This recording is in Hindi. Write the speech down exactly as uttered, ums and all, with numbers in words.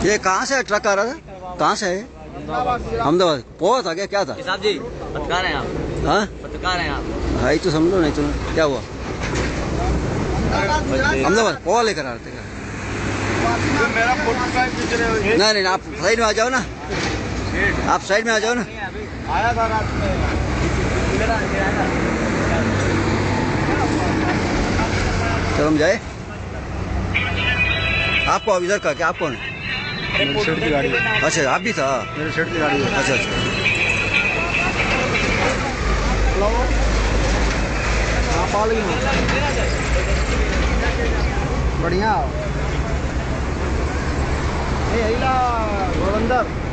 ये कहाँ से ट्रक आ रहा था? कहाँ से है? अहमदाबाद। पोहा था क्या? क्या था? साहब जी पत्रकार हैं आप? हाँ पत्रकार हैं आप? भाई तो समझो नहीं तो क्या हुआ? अहमदाबाद पोहा लेकर आ रहे थे क्या? मेरा नहीं नहीं आप साइड में आ जाओ ना, आप साइड में आ जाओ ना। आया था रात में। चलो हम जाए। आपको इधर का क्या? आप कौन है? मेरे सेठ की गाड़ी है। अच्छा आप भी था? मेरे सेठ की गाड़ी है। अच्छा अच्छा हाँ पाली में बढ़िया। ए अइला गोरंदर